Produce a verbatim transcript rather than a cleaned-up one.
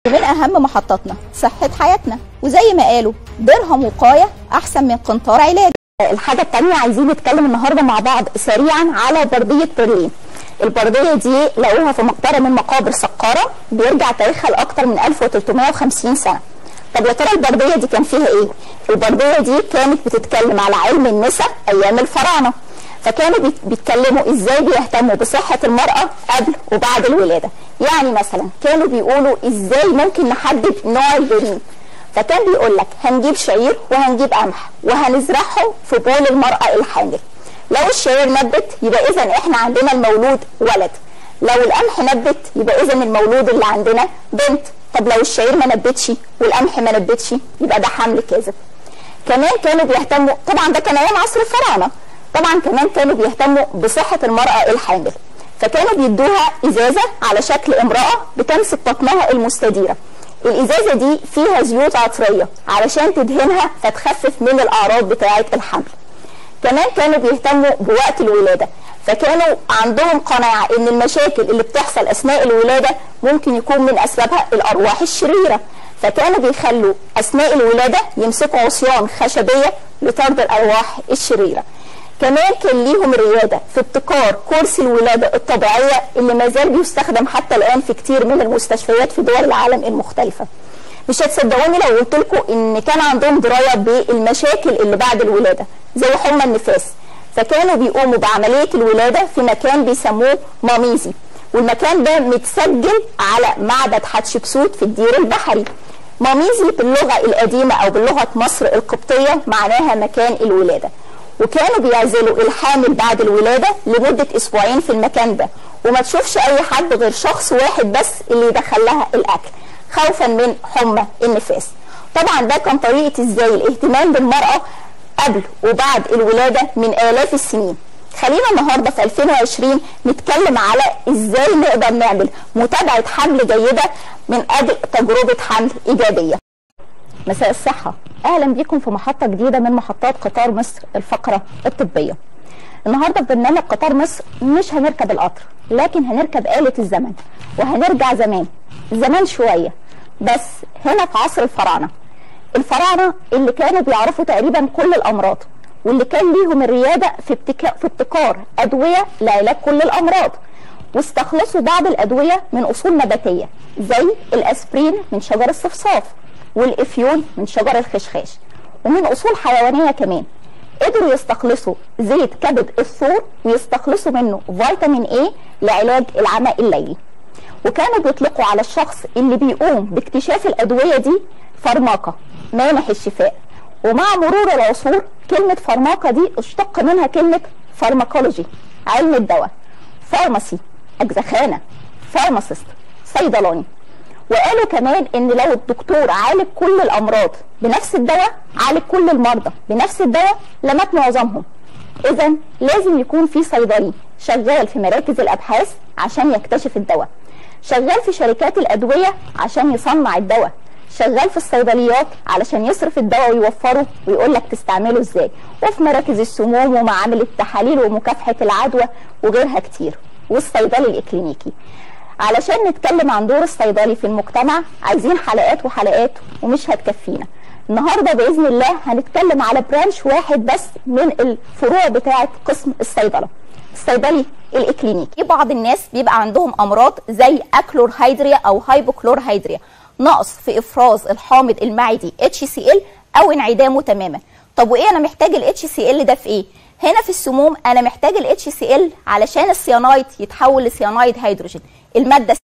من أهم محطاتنا صحة حياتنا، وزي ما قالوا درهم وقاية أحسن من قنطار علاج. الحاجة التانية عايزين نتكلم النهاردة مع بعض سريعا على بردية برلين. البردية دي لقوها في مقبرة من مقابر سقارة بيرجع تاريخها لأكتر من ألف وثلاثمائة وخمسين سنة. طب يا ترى البردية دي كان فيها إيه؟ البردية دي كانت بتتكلم على علم النساء أيام الفراعنة، فكانوا بيتكلموا ازاي بيهتموا بصحة المرأة قبل وبعد الولادة. يعني مثلا كانوا بيقولوا ازاي ممكن نحدد نوع الجنين، فكان بيقول لك هنجيب شعير وهنجيب قمح وهنزرعه في بول المرأة الحامل. لو الشعير نبت يبقى اذا احنا عندنا المولود ولد، لو القمح نبت يبقى اذا المولود اللي عندنا بنت. طب لو الشعير ما نبتش والقمح ما نبتش يبقى ده حمل كاذب. كمان كانوا بيهتموا، طبعا ده كان ايام عصر الفراعنة، طبعا كمان كانوا بيهتموا بصحة المرأة الحامل، فكانوا بيدوها إزازة على شكل امرأة بتمسك بطنها المستديرة. الإزازة دي فيها زيوت عطرية علشان تدهنها فتخفف من الأعراض بتاعة الحمل. كمان كانوا بيهتموا بوقت الولادة، فكانوا عندهم قناعة إن المشاكل اللي بتحصل أثناء الولادة ممكن يكون من أسبابها الأرواح الشريرة، فكانوا بيخلوا أثناء الولادة يمسكوا عصيان خشبية لطرد الأرواح الشريرة. كمان كان ليهم ريادة في ابتكار كرسي الولادة الطبيعية اللي ما زال بيستخدم حتى الآن في كتير من المستشفيات في دول العالم المختلفة. مش هتصدقوني لو قلت لكم إن كان عندهم دراية بالمشاكل اللي بعد الولادة زي حمى النفاس، فكانوا بيقوموا بعملية الولادة في مكان بيسموه ماميزي، والمكان ده متسجل على معبد حتشبسوت في الدير البحري. ماميزي باللغة القديمة أو بلغة مصر القبطية معناها مكان الولادة، وكانوا بيعزلوا الحامل بعد الولادة لمدة أسبوعين في المكان ده، وما تشوفش أي حد غير شخص واحد بس اللي يدخل لها الأكل خوفا من حمى النفاس. طبعا ده كان طريقة إزاي الاهتمام بالمرأة قبل وبعد الولادة من آلاف السنين. خلينا النهارده في ألفين وعشرين نتكلم على إزاي نقدر نعمل متابعة حمل جيدة من أجل تجربة حمل إيجابية. مساء الصحة، أهلا بكم في محطة جديدة من محطات قطار مصر الفقرة الطبية. النهاردة في برنامج قطار مصر مش هنركب القطر، لكن هنركب آلة الزمن وهنرجع زمان زمان شوية، بس هنا في عصر الفراعنة. الفراعنة اللي كانوا بيعرفوا تقريبا كل الأمراض، واللي كان ليهم الريادة في ابتكار, في ابتكار أدوية لعلاج كل الأمراض، واستخلصوا بعض الأدوية من أصول نباتية زي الأسبرين من شجر الصفصاف، والإفيون من شجر الخشخاش، ومن أصول حيوانية كمان. قدروا يستخلصوا زيت كبد الثور ويستخلصوا منه فيتامين ايه لعلاج العمى الليلي. وكانوا بيطلقوا على الشخص اللي بيقوم باكتشاف الأدوية دي فرماكة، مانح الشفاء. ومع مرور العصور كلمة فرماكة دي اشتق منها كلمة فارماكولوجي، علم الدواء، فارماسي، أجزخانة، فارماسيست، صيدلاني. وقالوا كمان ان لو الدكتور عالج كل الامراض بنفس الدواء، عالج كل المرضى بنفس الدواء، لمات معظمهم. اذا لازم يكون في صيدلي شغال في مراكز الابحاث عشان يكتشف الدواء، شغال في شركات الادويه عشان يصنع الدواء، شغال في الصيدليات علشان يصرف الدواء ويوفره ويقول لك تستعمله ازاي، وفي مراكز السموم ومعامل التحاليل ومكافحه العدوى وغيرها كتير، والصيدلي الاكلينيكي. علشان نتكلم عن دور الصيدلي في المجتمع عايزين حلقات وحلقات ومش هتكفينا. النهارده باذن الله هنتكلم على برانش واحد بس من الفروع بتاعه قسم الصيدله، الصيدلي الاكلينيكي. في بعض الناس بيبقى عندهم امراض زي اكلورهيدريا او هايبوكلورهيدريا، نقص في افراز الحامض المعدي اتش سي ال او انعدامه تماما. طب وايه انا محتاج الاتش سي ال ده في ايه؟ هنا في السموم انا محتاج الاتش سي ال علشان السيانايد يتحول لسيانايد هيدروجين، الماده